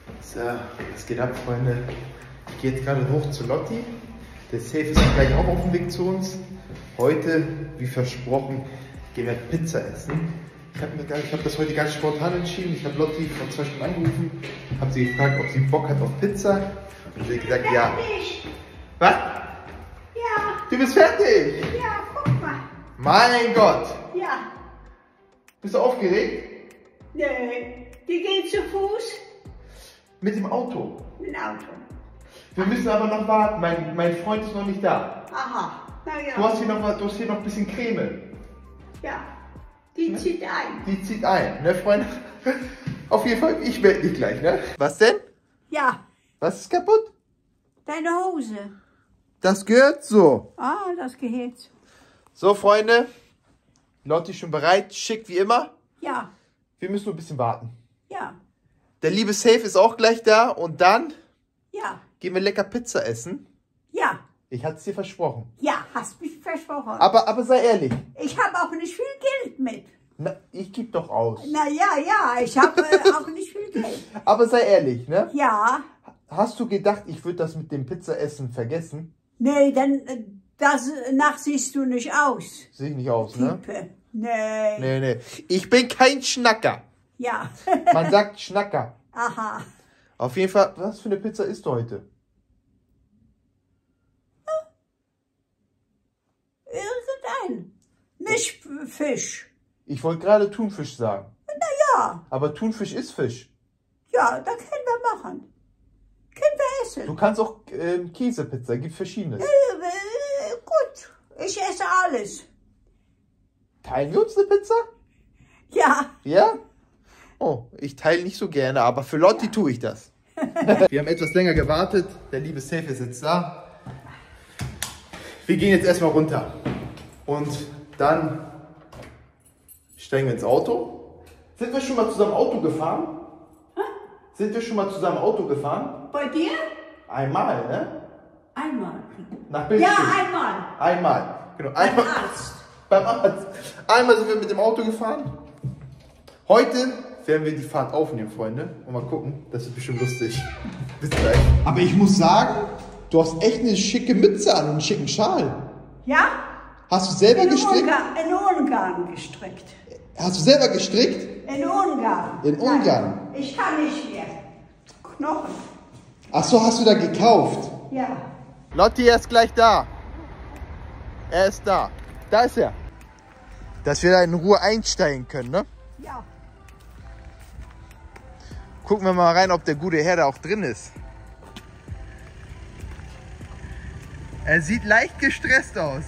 So, was geht ab, Freunde? Ich gehe jetzt gerade hoch zu Lotti. Der Safe ist gleich auch auf dem Weg zu uns. Heute, wie versprochen, gehen wir Pizza essen. Ich habe das heute ganz spontan entschieden. Ich habe Lotti vor 2 Stunden angerufen, habe sie gefragt, ob sie Bock hat auf Pizza. Und sie hat gesagt, ja. Was? Ja. Du bist fertig? Ja, guck mal. Mein Gott. Ja. Bist du aufgeregt? Nee, die gehen zu Fuß Mit dem Auto. mit dem Auto. Wir müssen aber noch warten. Mein Freund ist noch nicht da. Aha, na ja. Du hast hier noch ein bisschen Creme. Ja, die zieht ein. Die zieht ein, ne, Freunde? Auf jeden Fall, ich melde dich gleich, ne? Was denn? Ja, Was ist kaputt? deine Hose. Das gehört so. Ah, das gehört. So, Freunde. Lotti schon bereit, schick wie immer. Ja, Wir müssen nur ein bisschen warten. ja, Der liebe Safe ist auch gleich da und dann ja, gehen wir lecker Pizza essen. ja. Ich hatte es dir versprochen. Ja, hast mich versprochen. Aber sei ehrlich. Ich habe auch nicht viel Geld mit. Na, ich geb doch aus. Na ja, ich habe auch nicht viel Geld. Aber sei ehrlich, ne? Ja, Hast du gedacht, ich würde das mit dem Pizzaessen vergessen? nee, dann danach siehst du nicht aus. Sehe ich nicht aus, ne? Type. Nee. Nee. Ich bin kein Schnacker. Ja. Man sagt Schnacker. Aha. Auf jeden Fall, was für eine Pizza isst du heute? Irgendein. Nicht Fisch. Ich wollte gerade Thunfisch sagen. Ja, Aber Thunfisch ist Fisch. ja, da können wir machen. Können wir essen. Du kannst auch Käsepizza, gibt verschiedenes. Gut, ich esse alles. Teilen wir uns eine Pizza? Ja, Ja? Oh, ich teile nicht so gerne, aber für Lotti tue ich das. Wir haben etwas länger gewartet. Der liebe Safe ist jetzt da. Wir gehen jetzt erstmal runter. Und dann steigen wir ins Auto. Sind wir schon mal zusammen Auto gefahren? Sind wir schon mal zusammen Auto gefahren? bei dir? Einmal, ne? Einmal. Nach Bildschirm. Ja, einmal. Einmal. Genau. Beim Einmal. Arzt. Beim Arzt. Einmal sind wir mit dem Auto gefahren. Heute werden wir die Fahrt aufnehmen, Freunde. Und mal gucken. Das ist bestimmt lustig. Bis gleich. Aber ich muss sagen, du hast echt eine schicke Mütze an und einen schicken Schal. Ja? Hast du selber In gestrickt? Ungarn gestrickt. Hast du selber gestrickt? In Ungarn. In Ungarn? Nein, ich kann nicht mehr. Knochen. Ach so, hast du da gekauft? Ja. Lotti, er ist gleich da. Er ist da. Da ist er. Dass wir da in Ruhe einsteigen können, ne? Ja. Gucken wir mal rein, ob der gute Herr da auch drin ist. Er sieht leicht gestresst aus.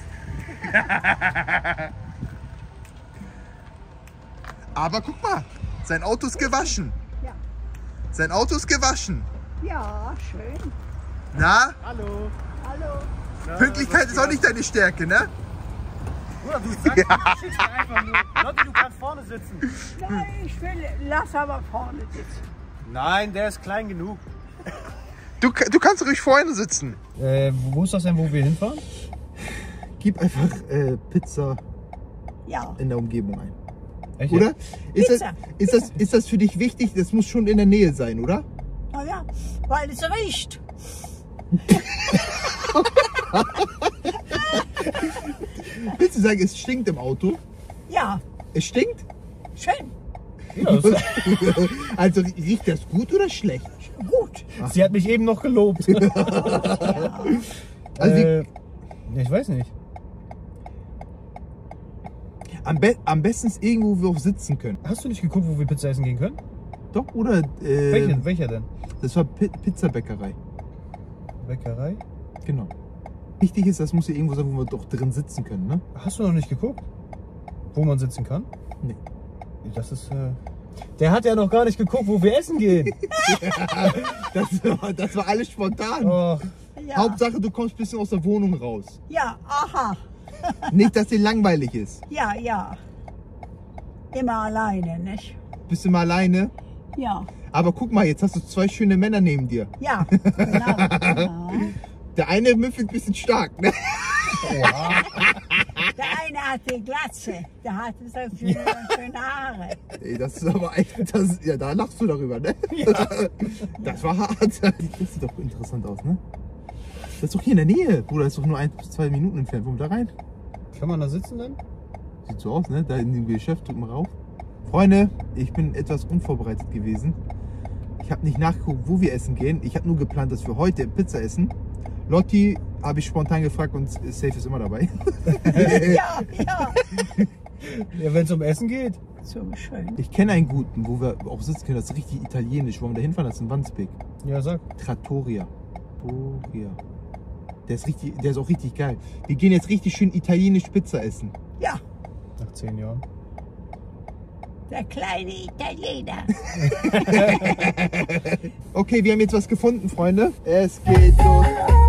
Aber guck mal, sein Auto ist gewaschen. Ja. Sein Auto ist gewaschen. Ja, schön. Na, Hallo. Hallo. Pünktlichkeit ist auch nicht deine Stärke, ne? Bruder, du sagst, du schickst mir einfach nur. Lotti, du kannst vorne sitzen. Nein, ich will, lass aber vorne sitzen. Nein, der ist klein genug. Du kannst ruhig vorne sitzen. Wo ist das denn, wo wir hinfahren? Gib einfach Pizza Ja. in der Umgebung ein. Echt? Oder? Pizza. Ist das für dich wichtig? Das muss schon in der Nähe sein, oder? Na ja, weil es riecht. Willst du sagen, es stinkt im Auto? Ja, Es stinkt? schön. Ja, Also riecht das gut oder schlecht? Gut. sie hat mich eben noch gelobt. Also Ich weiß nicht. am besten ist irgendwo, wo wir auch sitzen können. Hast du nicht geguckt, wo wir Pizza essen gehen können? Doch, oder? Welcher denn? Das war Pizzabäckerei. Bäckerei? Genau. Wichtig ist, das muss ja irgendwo sein, wo wir doch drin sitzen können, ne? Hast du noch nicht geguckt? Wo man sitzen kann? Nee. Das ist. Der hat ja noch gar nicht geguckt, wo wir essen gehen. Das war alles spontan. Oh, Ja. Hauptsache, du kommst ein bisschen aus der Wohnung raus. Ja, aha. Nicht, dass dir langweilig ist. Ja, ja. Immer alleine, nicht? Bist du mal alleine? Ja. Aber guck mal, jetzt hast du 2 schöne Männer neben dir. Ja, genau. Ja. Der eine müffelt ein bisschen stark, ne? Der eine hatte Glatze. Der hatte so schöne Haare. Ey, das ist aber echt, ja, da lachst du darüber, ne? Ja. Das war hart. Das sieht doch interessant aus, ne? Das ist doch hier in der Nähe, Bruder. Das ist doch nur 1 bis 2 Minuten entfernt. Wollen wir da rein? Kann man da sitzen denn? Sieht so aus, ne? Da in dem Geschäft, drück mal rauf. Freunde, ich bin etwas unvorbereitet gewesen. Ich habe nicht nachgeguckt, wo wir essen gehen. Ich habe nur geplant, dass wir heute Pizza essen. Lotti habe ich spontan gefragt und Safe ist immer dabei. Ja, ja. Ja, wenn es um Essen geht. So schön. Ich kenne einen guten, wo wir auch sitzen können. Das ist richtig italienisch. Wollen wir da hinfahren? Das ist in Wandsbek. Ja, sag. Trattoria. Trattoria. Der ist auch richtig geil. Wir gehen jetzt richtig schön italienisch Pizza essen. Ja, Nach 10 Jahren. der kleine Italiener. Okay, wir haben jetzt was gefunden, Freunde. Es geht los.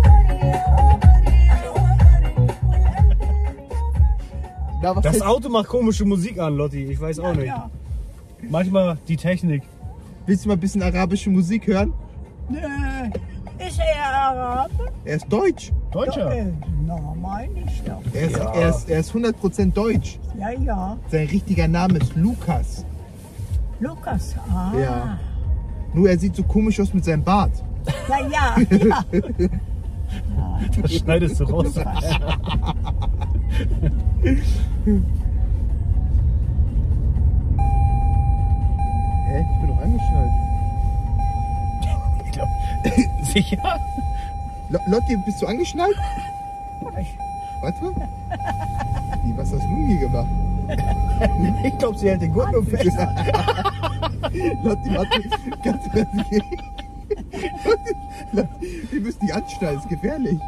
Na, was Das ist- Auto macht komische Musik an, Lotti. Ich weiß auch nicht. Ja. Manchmal die Technik. Willst du mal ein bisschen arabische Musik hören? Nö. Ist er Araber? Er ist deutsch. Deutscher. Na, meine ich doch. Er ist 100% deutsch. Ja, ja. Sein richtiger Name ist Lukas. Lukas. Ah. Ja. Nur er sieht so komisch aus mit seinem Bart. Ja, ja, ja. Das schneidest du raus. Hä? Ich bin doch angeschnallt. Ich glaub, sicher? Lotti, bist du angeschnallt? Warte mal. Wie, was hast du denn hier gemacht? Ich glaube, sie hält den Gurt nur fest. Lotti, warte. Ganz ehrlich. Wir müssen die anschnallen, ist gefährlich.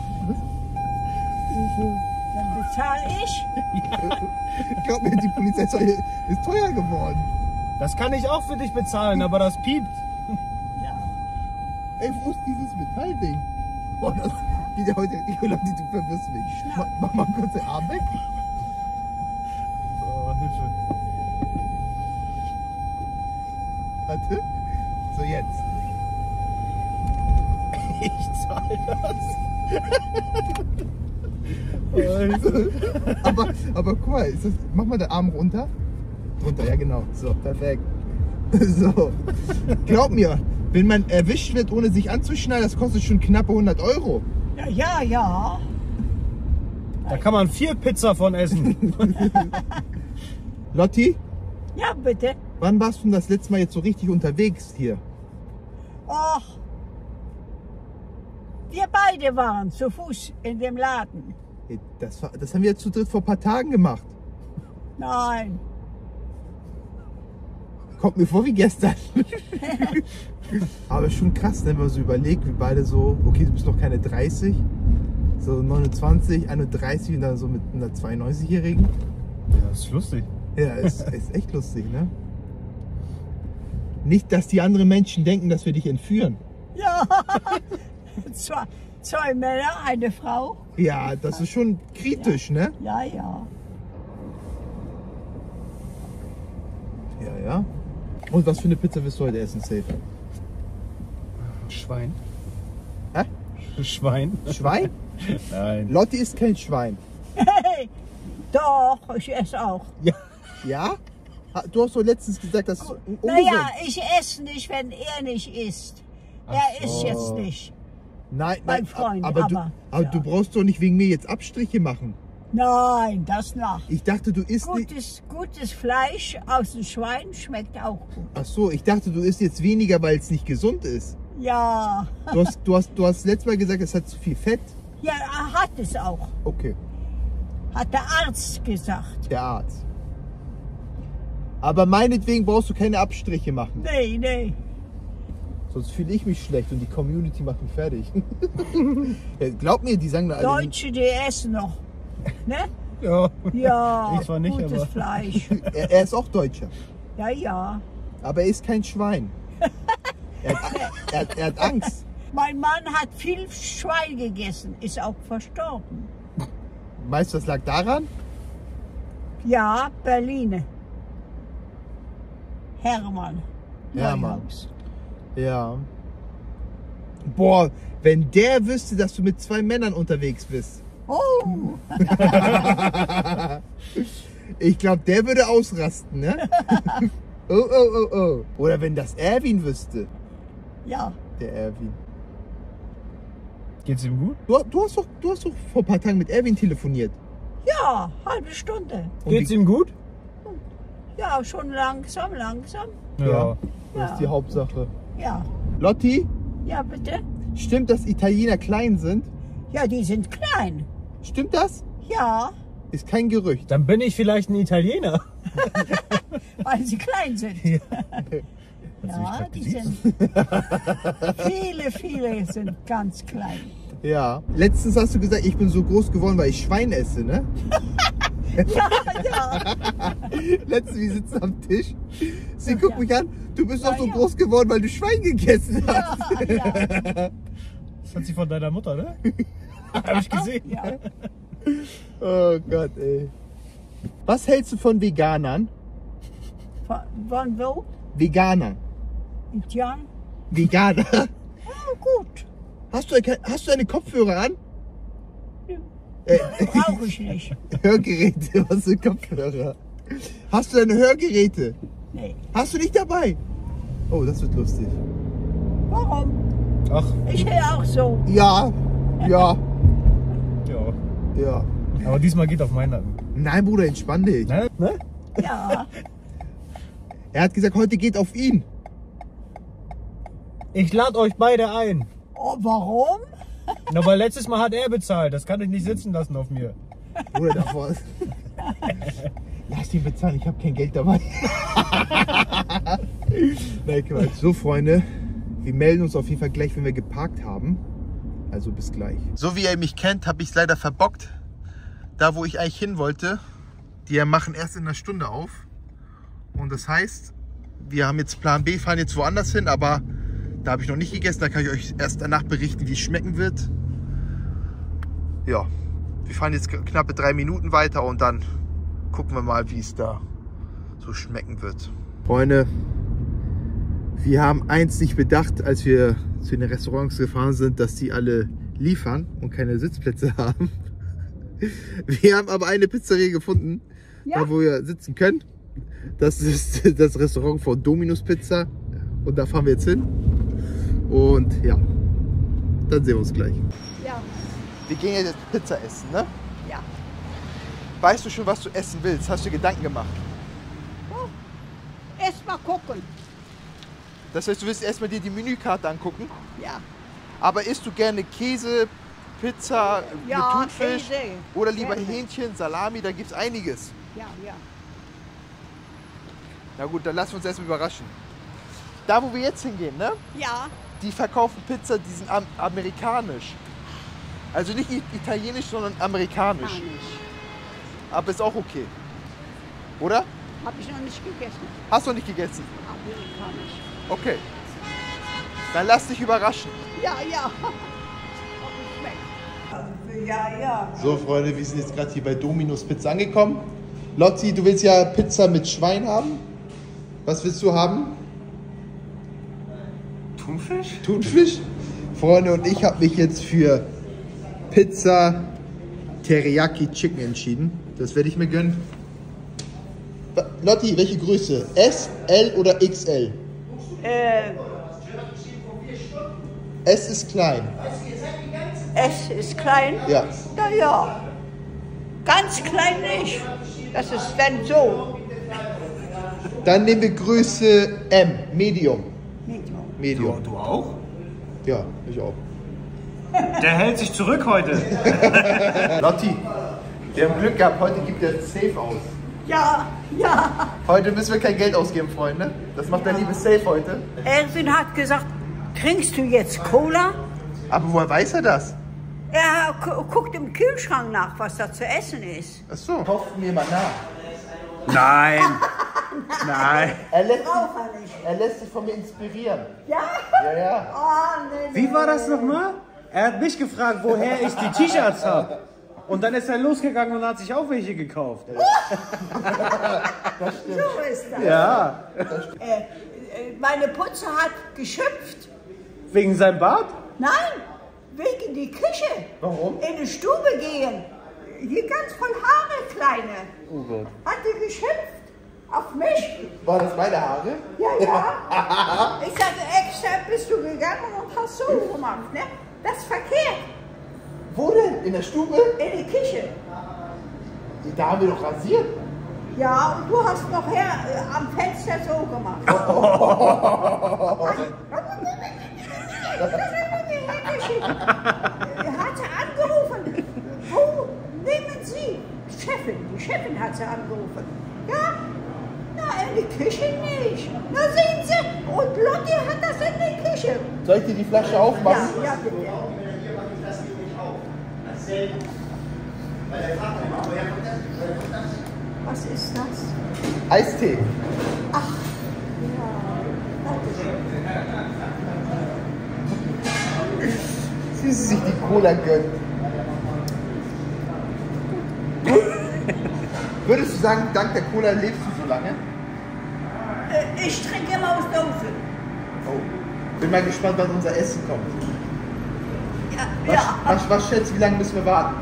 Dann bezahle ich. Glaub mir, die Polizei ist teuer geworden. Das kann ich auch für dich bezahlen, aber das piept. Ja. Ey, wo ist dieses Metallding? Boah, das geht ja heute. Lotti, du verwirrst mich. Mach mal kurz den Arm weg. Oh, Hilfe. Warte. So, jetzt. Ich zahle das. Aber guck mal, mach mal den Arm runter. Runter, ja genau. So, perfekt. So. Glaub mir, wenn man erwischt wird, ohne sich anzuschneiden, das kostet schon knappe 100 Euro. Ja, ja, ja. Da kann man 4 Pizza von essen. Lotti, Ja, bitte. wann warst du denn das letzte Mal jetzt so richtig unterwegs hier? Och. Wir beide waren zu Fuß in dem Laden. Ey, das haben wir jetzt zu dritt vor ein paar Tagen gemacht. Nein. Kommt mir vor wie gestern. Aber schon krass, ne, wenn man so überlegt, wir beide so, okay, du bist noch keine 30, so 29, 31 und dann so mit einer 92-Jährigen. Ja, das ist lustig. Ja, ist echt lustig, ne? Nicht, dass die anderen Menschen denken, dass wir dich entführen. Ja. Zwei Männer, eine Frau. Ja, das ist schon kritisch, ne? Ja, ja. Ja, ja. Und was für eine Pizza wirst du heute essen, Safe? Schwein. Hä? Schwein? Schwein? Nein. Lotti ist kein Schwein. Hey, doch, ich esse auch. Ja? Ja? Du hast doch letztens gesagt, dass es ungesund Naja, ich esse nicht, wenn er nicht isst. Er isst jetzt nicht. Nein, mein Freund, aber aber, du ja. brauchst doch nicht wegen mir jetzt Abstriche machen. Nein, das nach. Ich dachte, du isst nicht. Gutes Fleisch aus dem Schwein schmeckt auch gut. Ach so, ich dachte, du isst jetzt weniger, weil es nicht gesund ist. Ja, Du hast letztes Mal gesagt, es hat zu viel Fett. ja, er hat es auch. Okay, Hat der Arzt gesagt. der Arzt. Aber meinetwegen brauchst du keine Abstriche machen. Nee, nee. Sonst fühle ich mich schlecht und die Community macht mich fertig. Ja, glaub mir, die sagen da alle. Deutsche, die essen noch. Ne? Ja. Ja, Ich zwar nicht, gutes aber- Fleisch. Er ist auch Deutscher. Ja, ja. Aber er ist kein Schwein. Er hat Angst. Mein Mann hat viel Schwein gegessen, ist auch verstorben. Meinst du, das lag daran? Ja, Berliner. Hermann. Hermann. Neuhaus. Ja. Boah, wenn der wüsste, dass du mit 2 Männern unterwegs bist. Oh, Ich glaube, der würde ausrasten, ne? Oh, oh, oh, oh. Oder wenn das Erwin wüsste. ja. Der Erwin. Geht's ihm gut? Du hast doch vor ein paar Tagen mit Erwin telefoniert. Ja, halbe Stunde. Und Geht's ihm gut? Ja, schon langsam. Ja. Das Ja. ist die Hauptsache. Ja. Lotti, Ja, bitte? stimmt, dass Italiener klein sind? Ja, die sind klein. Stimmt das? Ja, Ist kein Gerücht. Dann bin ich vielleicht ein Italiener. weil sie klein sind. Ja, die sind. Viele sind ganz klein. Ja. Letztens hast du gesagt, ich bin so groß geworden, weil ich Schwein esse, ne? Ja. Letztens, wir sitzen am Tisch. Sie guckt mich an, du bist doch so ja. groß geworden, weil du Schwein gegessen hast. Ja. Das hat sie von deiner Mutter, ne? Hab ich gesehen. Ja. Oh Gott, ey. Was hältst du von Veganern? Von wo? Veganer. Indian? Veganer. Oh, gut. Hast du eine Kopfhörer an? Brauche ich nicht. Hörgeräte, was sind Kopfhörer? Hast du deine Hörgeräte? Nee. Hast du nicht dabei? Oh, das wird lustig. Warum? Ach, Ich höre auch so. Ja, ja, ja. ja. Aber diesmal geht auf meinen Nacken. Nein, Bruder, entspann dich. Ne? Ja. Er hat gesagt, heute geht auf ihn. Ich lade euch beide ein. Oh, warum? Na, weil letztes Mal hat er bezahlt. Das kann ich nicht sitzen lassen auf mir. Bruder, davor ist... Lass ihn bezahlen, ich habe kein Geld dabei. Nein, Quatsch. So, Freunde, wir melden uns auf jeden Fall gleich, wenn wir geparkt haben. Also bis gleich. So wie ihr mich kennt, habe ich es leider verbockt. Da, wo ich eigentlich hin wollte, die machen erst in einer Stunde auf. Und das heißt, wir haben jetzt Plan B, fahren jetzt woanders hin, aber da habe ich noch nicht gegessen. Da kann ich euch erst danach berichten, wie es schmecken wird. Ja, wir fahren jetzt knappe 3 Minuten weiter und dann gucken wir mal, wie es da so schmecken wird. Freunde, wir haben eins nicht bedacht, als wir zu den Restaurants gefahren sind, dass die alle liefern und keine Sitzplätze haben. Wir haben aber eine Pizzeria gefunden, da wo wir sitzen können. Das ist das Restaurant von Domino's Pizza und da fahren wir jetzt hin. Und ja, dann sehen wir uns gleich. Ja. Wir gehen jetzt Pizza essen, ne? Ja. Weißt du schon, was du essen willst? Hast du dir Gedanken gemacht? Oh. Erst mal gucken. Das heißt, du willst erstmal dir die Menükarte angucken? Ja. Aber isst du gerne Käse, Pizza Ja, mit Thunfisch Käse. oder lieber Gerne. Hähnchen, Salami? Da gibt es einiges. Ja. Na gut, dann lassen wir uns erstmal überraschen. Da, wo wir jetzt hingehen, ne? Ja. Die verkaufen Pizza, die sind amerikanisch. Also nicht italienisch, sondern amerikanisch. Kann ich. Aber ist auch okay. Oder? Habe ich noch nicht gegessen. Hast du nicht gegessen? Amerikanisch. Okay. Dann lass dich überraschen. Ja. Ob es schmeckt. Ja. So Freunde, wir sind jetzt gerade hier bei Domino's Pizza angekommen. Lotti, du willst ja Pizza mit Schwein haben. Was willst du haben? Thunfisch? Thunfisch? Freunde, und ich habe mich jetzt für Pizza Teriyaki Chicken entschieden. Das werde ich mir gönnen. Lotti, welche Größe? S, L oder XL? S ist klein. Es ist klein? Ja. Ja. Ganz klein nicht. Das ist dann so. Dann nehmen wir Größe M, Medium. Medium. Du auch? Ja, ich auch. Der hält sich zurück heute. Lotti, wir haben Glück gehabt, heute gibt der Safe aus. Ja. Heute müssen wir kein Geld ausgeben, Freunde. Das macht der liebe Safe heute. Erwin hat gesagt, trinkst du jetzt Cola? Aber woher weiß er das? Er guckt im Kühlschrank nach, was da zu essen ist. Ach so. Kauft mir mal nach. Nein. Nein. Er lässt sich von mir inspirieren. Ja? Ja. Oh, nee. Wie war das nochmal? Er hat mich gefragt, woher ich die T-Shirts habe. Und dann ist er losgegangen und hat sich auch welche gekauft. So ist das. Ja. Meine Putze hat geschimpft. Wegen seinem Bart? Nein, Wegen die Küche. Warum? In die Stube gehen. Hier ganz voll Haare, Kleine. Oh Gott. Hat die geschimpft auf mich? War das meine Haare? Ja, ja. Ich sagte, extra bist du gegangen und hast so gemacht, ne? Das ist verkehrt. Wo denn? In der Stube? In die Küche. Da haben wir doch rasiert. Ja, und du hast noch am Fenster so gemacht. Er hat sie angerufen. Wo nehmen Sie? Die Chefin hat sie angerufen. Ja? Na, in die Küche nicht. Na, sehen Sie, und Lotti hat das in die Küche. Soll ich dir die Flasche aufmachen? Ja, ja, bitte. Was ist das? Eistee. Ach, ja, danke schön. Sie sich die Cola gönnt. Würdest du sagen, dank der Cola lebst du so lange? Ich trinke immer aus Dose. Oh. Bin mal gespannt, wann unser Essen kommt. Ja, ja. Was schätzt du, wie lange müssen wir warten?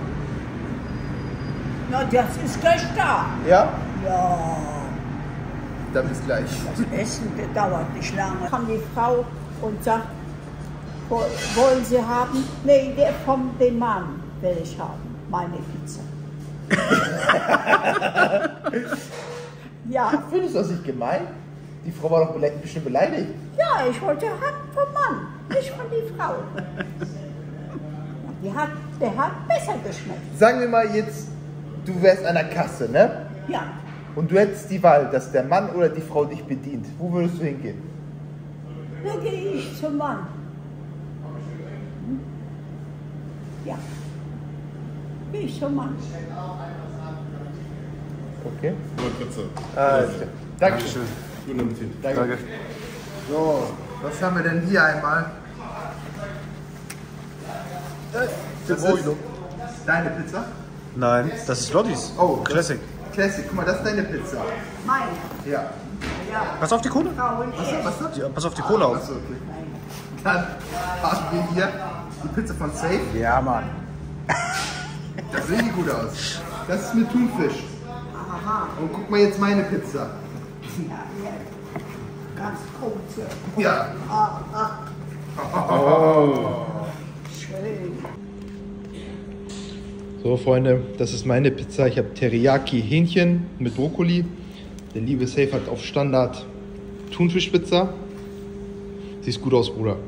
Na, das ist gleich da. Ja? Ja. Dann bis gleich. Das Essen dauert nicht lange. Kam die Frau und sagt, wollen Sie haben? Nee, den Mann will ich haben, meine Pizza. Ja. Findest du das nicht gemein? Die Frau war doch bestimmt beleidigt. Ja, ich wollte haben vom Mann, nicht von der Frau. Der hat besser geschmeckt. Sagen wir mal jetzt, du wärst an der Kasse, ne? Ja. Und du hättest die Wahl, dass der Mann oder die Frau dich bedient. Wo würdest du hingehen? Dann gehe ich zum Mann. Ja. Gehe ich zum Mann. Okay. Pizza. Alles klar. Dankeschön. Guten Appetit. Danke. So, was haben wir denn hier einmal? Das ist deine Pizza? Nein, das ist Lottis. Oh, Classic. Classic. Guck mal, das ist deine Pizza. Meine. Ja. Ja. Pass auf die Cola. Frau und ich. Was ist das? Ja, pass auf die Cola auf. Achso, okay. Dann haben wir hier die Pizza von Safe. Ja, Mann. Das sieht richtig gut aus. Das ist mit Thunfisch. Aha. Und guck mal jetzt meine Pizza. Ja, ja. Ganz kurz. Ja. Schön. So Freunde, das ist meine Pizza. Ich habe Teriyaki Hähnchen mit Brokkoli. Der liebe Safe hat auf Standard Thunfischpizza. Sieht gut aus, Bruder.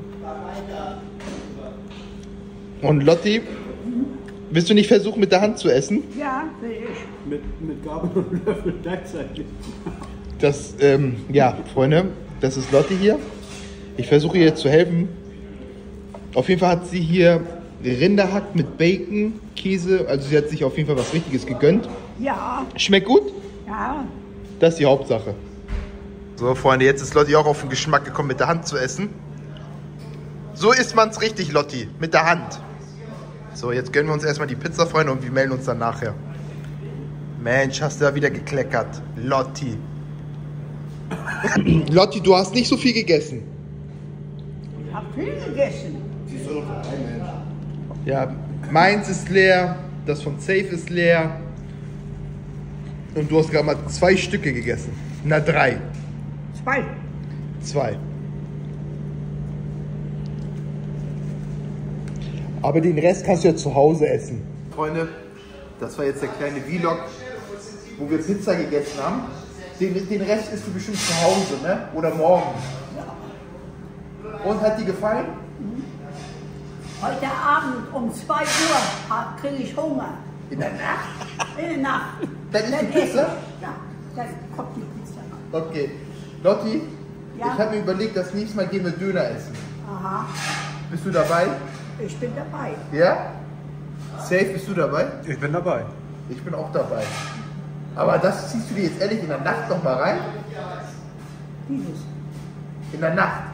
Und Lotti, willst du nicht versuchen mit der Hand zu essen? Ja, will ich. Mit Gabel und Löffel gleichzeitig. Das, ja, Freunde, das ist Lotti hier. Ich versuche ihr zu helfen. Auf jeden Fall hat sie hier Rinderhack mit Bacon, Käse. Also sie hat sich auf jeden Fall was Richtiges gegönnt. Ja, Schmeckt gut? ja. Das ist die Hauptsache. So, Freunde, jetzt ist Lotti auch auf den Geschmack gekommen, mit der Hand zu essen. So isst man es richtig, Lotti, mit der Hand. So, jetzt gönnen wir uns erstmal die Pizza, Freunde, und wir melden uns dann nachher. Mensch, hast du da wieder gekleckert. Lotti. Lotti, du hast nicht so viel gegessen. Ich habe viel gegessen. Ja, meins ist leer, das von Safe ist leer. Und du hast gerade mal 2 Stücke gegessen. Na, 3. 2. 2. Aber den Rest kannst du ja zu Hause essen. Freunde, das war jetzt der kleine Vlog, wo wir Pizza gegessen haben. Den Rest isst du bestimmt zu Hause, ne? Oder morgen. Und hat dir gefallen? Heute Abend um 2 Uhr kriege ich Hunger. In der Nacht? In der Nacht. Dann isst du esse Pizza? ich. Ja, dann kommt die Pizza noch. Okay. Lotti, Ja? ich habe mir überlegt, das nächste Mal gehen wir Döner essen. Aha, Bist du dabei? ich bin dabei. Ja? Safe, bist du dabei? Ich bin dabei. Ich bin auch dabei. Aber das ziehst du dir jetzt ehrlich in der Nacht noch mal rein? Dieses. In der Nacht.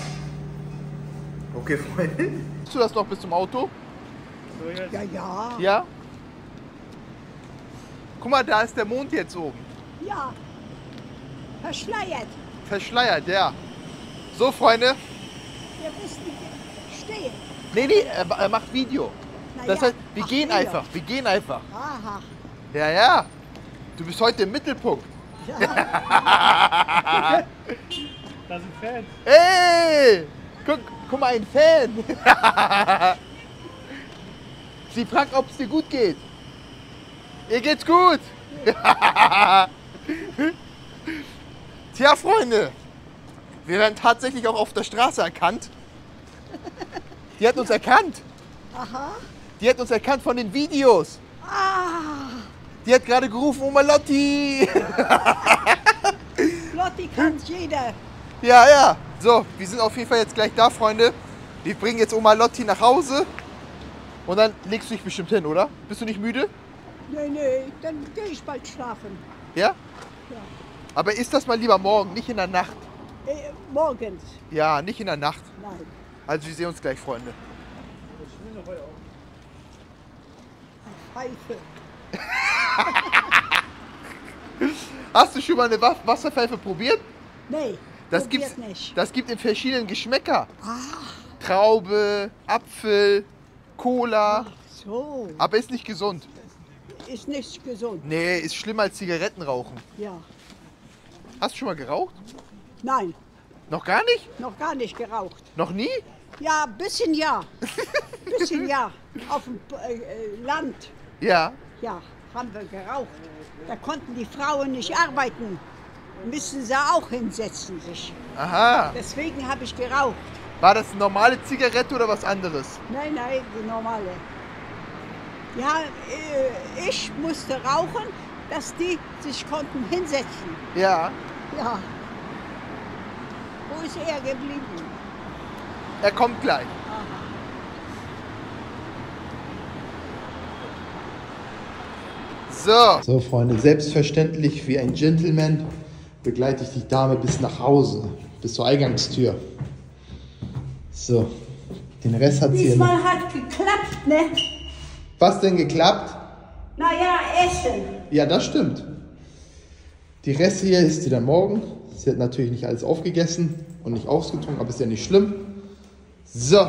Okay, Freunde. Siehst du das noch bis zum Auto? Ja, ja. Ja? Guck mal, da ist der Mond jetzt oben. Ja. Verschleiert. Verschleiert, ja. So, Freunde. Wir müssen stehen. Nee, er macht Video. Na Das ja, heißt, wir gehen Video. einfach. Wir gehen einfach. Aha. Ja. Du bist heute im Mittelpunkt. Da sind Fans. Hey! Guck mal, ein Fan. Sie fragt, ob es dir gut geht. Ihr geht's gut. Tja, Freunde. Wir werden tatsächlich auch auf der Straße erkannt. Die hat uns erkannt. Aha. Die hat uns erkannt von den Videos. Ah. Die hat gerade gerufen, Oma Lotti. Lotti kann's jeder. Ja. So, wir sind auf jeden Fall jetzt gleich da, Freunde. Wir bringen jetzt Oma Lotti nach Hause. Und dann legst du dich bestimmt hin, oder? Bist du nicht müde? Nee, dann gehe ich bald schlafen. Ja? Ja. Aber ist das mal lieber morgen, nicht in der Nacht. Morgens. Ja, nicht in der Nacht. Nein. Also wir sehen uns gleich, Freunde. Pfeife. Hast du schon mal eine Wasserpfeife probiert? Nee, Das probiert nicht. Das gibt in verschiedenen Geschmäcker. Ah, Traube, Apfel, Cola. so. Aber ist nicht gesund. Ist nicht gesund. Nee, ist schlimmer als Zigarettenrauchen. Ja. Hast du schon mal geraucht? Nein, Noch gar nicht? noch gar nicht geraucht. Noch nie? Ja, bisschen ja. Bisschen ja. Auf dem Land. Ja. Ja, haben wir geraucht. Da konnten die Frauen nicht arbeiten. Müssen sie auch hinsetzen sich. Aha. Deswegen habe ich geraucht. War das eine normale Zigarette oder was anderes? Nein, die normale. Ja, ich musste rauchen, dass die sich konnten hinsetzen. Ja. Ja. Wo ist er geblieben? Er kommt gleich. So, Freunde, selbstverständlich wie ein Gentleman begleite ich die Dame bis nach Hause, bis zur Eingangstür. So, den Rest hat sie... Diesmal hat geklappt, ne? Was denn geklappt? Naja, Essen. Ja, das stimmt. Die Reste hier isst sie dann morgen. Sie hat natürlich nicht alles aufgegessen und nicht ausgetrunken, aber ist ja nicht schlimm. So.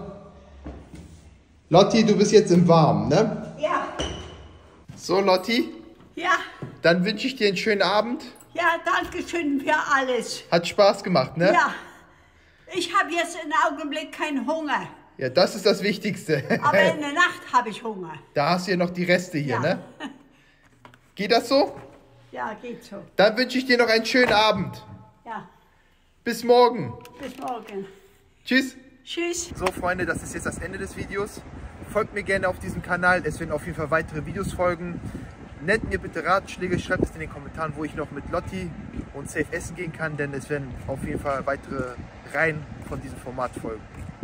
Lotti, du bist jetzt im Warmen, ne? Ja. So, Lotti, Ja. dann wünsche ich dir einen schönen Abend. Ja, danke schön für alles. Hat Spaß gemacht, ne? Ja. Ich habe jetzt im Augenblick keinen Hunger. Ja, das ist das Wichtigste. Aber in der Nacht habe ich Hunger. Da hast du ja noch die Reste hier, Ja. ne? Geht das so? Ja, geht so. Dann wünsche ich dir noch einen schönen Abend. Ja. Bis morgen. Bis morgen. Tschüss. Tschüss. So, Freunde, das ist jetzt das Ende des Videos. Folgt mir gerne auf diesem Kanal. Es werden auf jeden Fall weitere Videos folgen. Nennt mir bitte Ratschläge. Schreibt es in den Kommentaren, wo ich noch mit Lotti und Safe essen gehen kann. Denn es werden auf jeden Fall weitere Reihen von diesem Format folgen.